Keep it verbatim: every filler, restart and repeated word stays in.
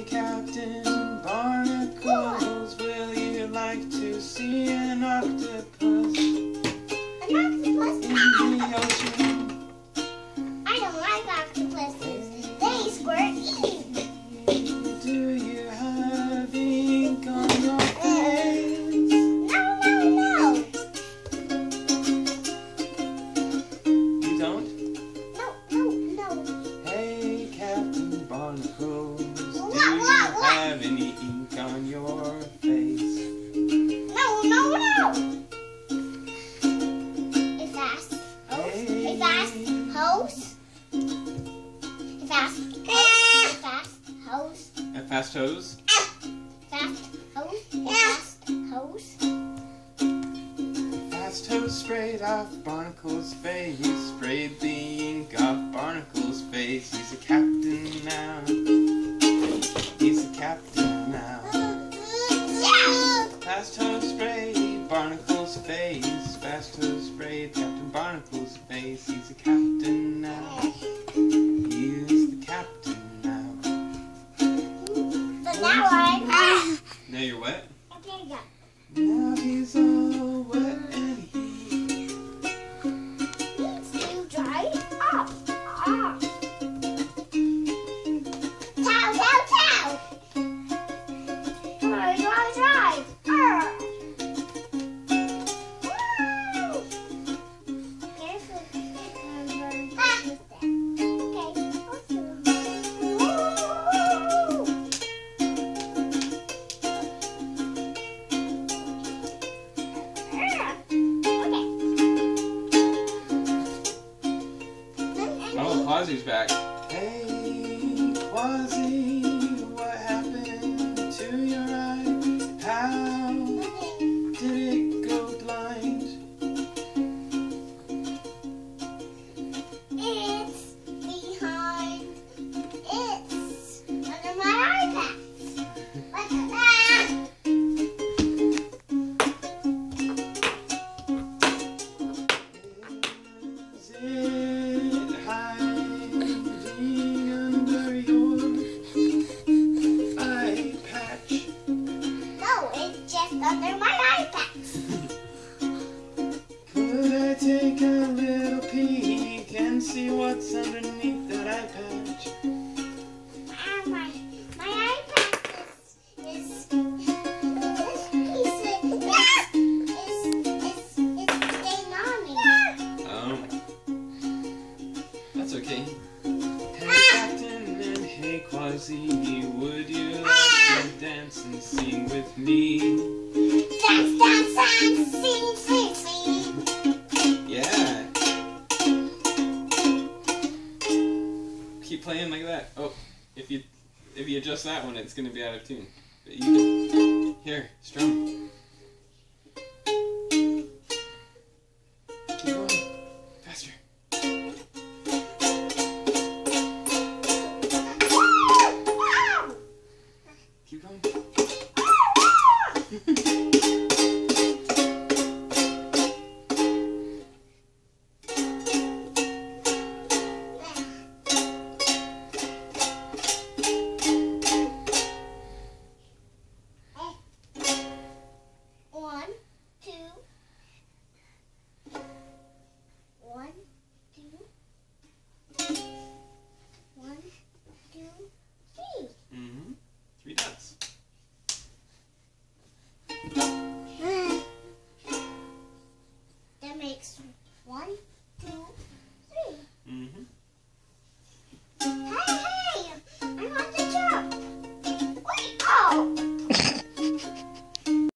Hey, Captain Barnacles, will you like to see an octopus? An octopus? In the ocean? I don't like octopuses. They squirt ink. Do you have ink on your face? No, no, no. You don't? No, no, no. Hey, Captain Barnacles, do What, you what, what? have any ink on your face? No, no, no. A fast hose. A fast hose. A fast hose. A fast hose. A fast hose? Fast hose. A fast hose. Fast hose sprayed off Barnacle's face, sprayed the ink off Barnacle's face. He's a captain now. He's a captain now. Fast hose sprayed Barnacle's face, fast hose sprayed Captain Barnacle's face. He's a captain now. He is the captain now. But now I'm. Now you're wet? Okay, yeah. Now he's all wet and he Needs to dry up. Ah. Towel, towel, towel. Come on, dry, dry. Ah. Woo. Careful. Ah. Okay. Woo. oh, Quasi's back. Hey, Quasi, what happened to your eye? How did it go blind? It's behind. It's under my iPad. Like that. Is it hiding under your eye patch? No, it's just under my iPad. Could I take a little peek and see what's underneath that eye patch? Ah, my my iPad is is this piece of is is is staying on me. Oh, that's okay. Hey, Captain, and hey, Quasi, would you like to dance and sing with me? Dance, dance, dance, sing, sing, sing. Yeah. Keep playing like that. Oh, if you if you adjust that one, it's gonna be out of tune. But you can, here, strum.